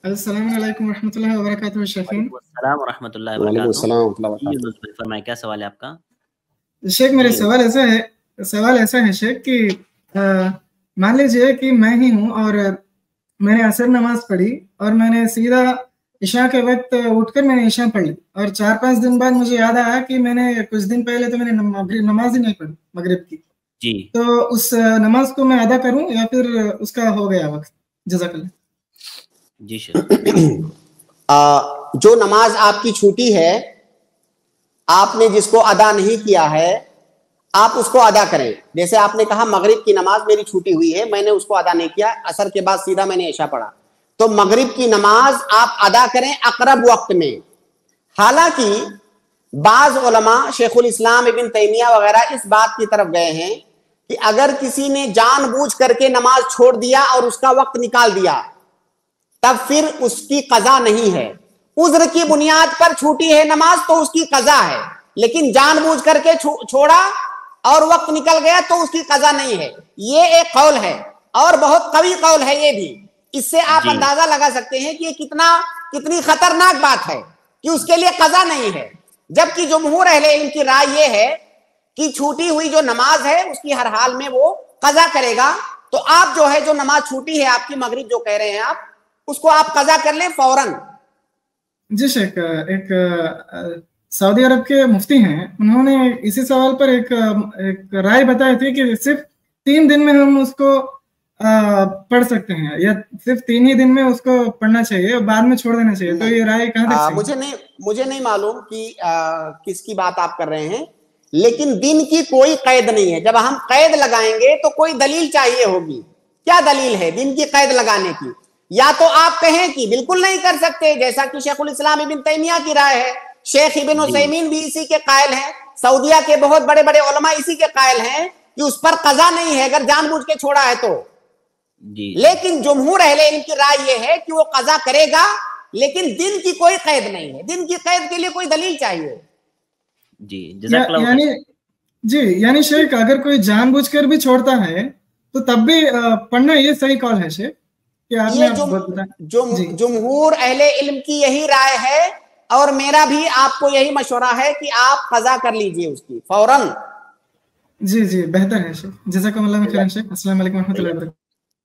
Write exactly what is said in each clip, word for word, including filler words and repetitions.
السلام علیکم ورحمۃ اللہ وبرکاتہ شیخین. وعلیکم السلام ورحمۃ اللہ وعلیکم وبرکاتہ. السلام ورحمۃ اللہ جی وبرکاتہ. یونس بھائی فرمائیں کیا سوال ہے آپ کا؟ شیخ میرا جی سوال ایسا ہے سوال ایسا ہے شیخ کہ مان لیجیے کہ میں ہی ہوں اور میں نے عصر نماز پڑھی اور میں نے سیدھا عشاء کے وقت اٹھ کر میں نے عشاء پڑھ لی اور چار پانچ دن بعد مجھے یاد آیا کہ میں نے کچھ دن پہلے تو میں نے مغرب نماز ہی نہیں پڑھی مغرب کی. جی تو اس نماز کو میں ادا کروں یا پھر اس کا ہو گیا وقت؟ جزاک اللہ. جی شیخ. جو نماز آپ کی چھوٹی ہے, آپ نے جس کو ادا نہیں کیا ہے, آپ اس کو ادا کریں. جیسے آپ نے کہا مغرب کی نماز میری چھوٹی ہوئی ہے, میں نے اس کو ادا نہیں کیا, عصر کے بعد سیدھا میں نے عشاء پڑھا, تو مغرب کی نماز آپ ادا کریں اقرب وقت میں. حالانکہ بعض علماء شیخ الاسلام ابن تیمیہ وغیرہ اس بات کی طرف گئے ہیں کہ اگر کسی نے جان بوجھ کر کے نماز چھوڑ دیا اور اس کا وقت نکال دیا تب پھر اس کی قضا نہیں ہے. عذر کی بنیاد پر چھوٹی ہے نماز تو اس کی قضا ہے, لیکن جان بوجھ کر کے چھوڑا اور وقت نکل گیا تو اس کی قضا نہیں ہے. یہ ایک قول ہے اور بہت قوی قول ہے یہ بھی. اس سے آپ جی اندازہ لگا سکتے ہیں کہ یہ کتنا کتنی خطرناک بات ہے کہ اس کے لیے قضا نہیں ہے. جبکہ جمہور اہل علم کی رائے یہ ہے کہ چھوٹی ہوئی جو نماز ہے اس کی ہر حال میں وہ قضا کرے گا. تو آپ جو ہے جو نماز چھوٹی ہے آپ کی مغرب جو کہہ رہے ہیں آپ, اس کو آپ قضا کر لیں فوراً. جی شیخ, ایک سعودی عرب کے مفتی ہیں, انہوں نے اسی سوال پر ایک ایک رائے بتائی تھی کہ صرف تین دن میں ہم اس کو پڑھ سکتے ہیں یا صرف تین ہی دن میں اس کو پڑھنا چاہیے اور بعد میں چھوڑ دینا چاہیے. تو یہ رائے کہاں تک؟ مجھے نہیں مجھے نہیں معلوم کہ کس کی بات آپ کر رہے ہیں, لیکن دن کی کوئی قید نہیں ہے. جب ہم قید لگائیں گے تو کوئی دلیل چاہیے ہوگی. کیا دلیل ہے دن کی قید لگانے کی؟ یا تو آپ کہیں کہ بالکل نہیں کر سکتے جیسا کہ شیخ الاسلام ابن تیمیہ کی رائے ہے, شیخ ابن عثیمین بھی اسی کے قائل ہیں, سعودیہ کے بہت بڑے بڑے علماء اسی کے قائل ہیں کہ اس پر قضا نہیں ہے اگر جان بوجھ کے چھوڑا ہے تو. جی لیکن جمہور اہل علم کی رائے یہ ہے کہ وہ قضا کرے گا, لیکن دن کی کوئی قید نہیں ہے. دن کی قید کے لیے کوئی دلیل چاہیے. جی جزاک اللہ. یعنی جی یعنی شیخ اگر کوئی جان بوجھ کر بھی چھوڑتا ہے تو تب بھی پڑھنا یہ صحیح قول ہے شیخ؟ یہ جم, جمہور اہل علم کی یہی رائے ہے اور میرا بھی آپ کو یہی مشورہ ہے کہ آپ قضا کر لیجئے اس کی فوراً. جی جی بہتر ہے شیخ. جزاکم اللہ خیرا شیخ. السلام علیکم ورحمۃ اللہ وبرکاتہ.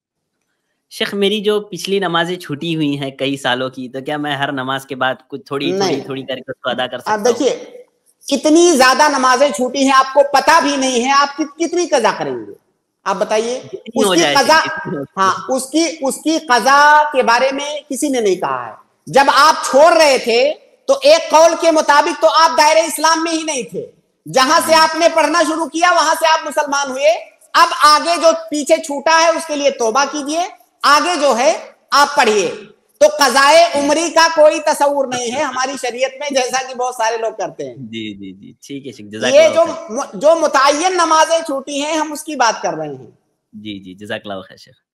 شیخ میری جو پچھلی نمازیں چھوٹی ہوئی ہیں کئی سالوں کی, تو کیا میں ہر نماز کے بعد کچھ تھوڑی تھوڑی تھوڑی کر کے اس کو ادا کر سکتا ہوں؟ دیکھیے اتنی زیادہ نمازیں چھوٹی ہیں, آپ کو پتہ بھی نہیں ہے آپ کتنی قضا کریں گے, آپ بتائیے. اس کی قضا ہاں اس کی اس کی قضا کے بارے میں کسی نے نہیں کہا ہے. جب آپ چھوڑ رہے تھے تو ایک قول کے مطابق تو آپ دائرہ اسلام میں ہی نہیں تھے. جہاں سے آپ نے پڑھنا شروع کیا وہاں سے آپ مسلمان ہوئے. اب آگے جو پیچھے چھوٹا ہے اس کے لیے توبہ کیجئے, آگے جو ہے آپ پڑھیے. تو قضائے عمری کا کوئی تصور نہیں ہے ہماری شریعت میں, جیسا کہ بہت سارے لوگ کرتے ہیں. جی جی جی ٹھیک ہے شیخ. یہ جو جو متعین نمازیں چھوٹی ہیں ہم اس کی بات کر رہے ہیں. جی جی جزاک اللہ خیر شیخ.